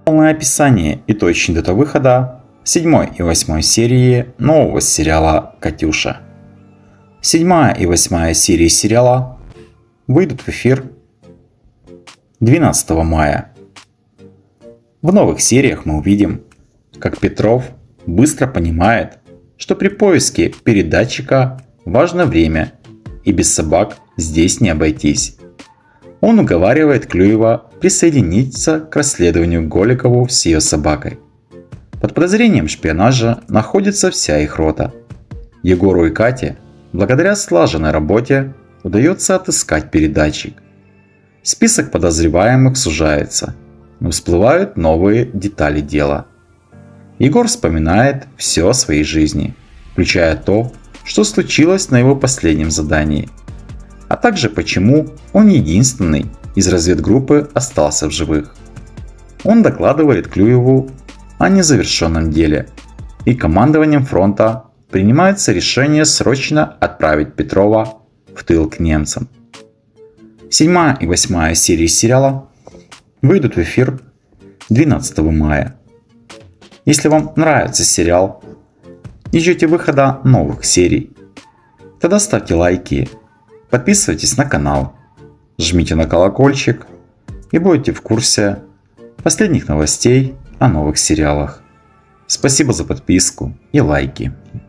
Полное описание и точная дата выхода 7 и 8 серии нового сериала «Катюша». 7 и 8 серии сериала выйдут в эфир 12 мая. В новых сериях мы увидим, как Петров быстро понимает, что при поиске передатчика важно время, и без собак здесь не обойтись. Он уговаривает Клюева присоединиться к расследованию Голикову с ее собакой. Под подозрением шпионажа находится вся их рота. Егору и Кате, благодаря слаженной работе, удается отыскать передатчик. Список подозреваемых сужается, но всплывают новые детали дела. Егор вспоминает все о своей жизни, включая то, что случилось на его последнем задании, а также почему он единственный из разведгруппы остался в живых. Он докладывает Клюеву о незавершенном деле, и командованием фронта принимается решение срочно отправить Петрова в тыл к немцам. 7 и 8 серии сериала выйдут в эфир 12 мая. Если вам нравится сериал и ждете выхода новых серий, тогда ставьте лайки, подписывайтесь на канал, жмите на колокольчик и будете в курсе последних новостей о новых сериалах. Спасибо за подписку и лайки.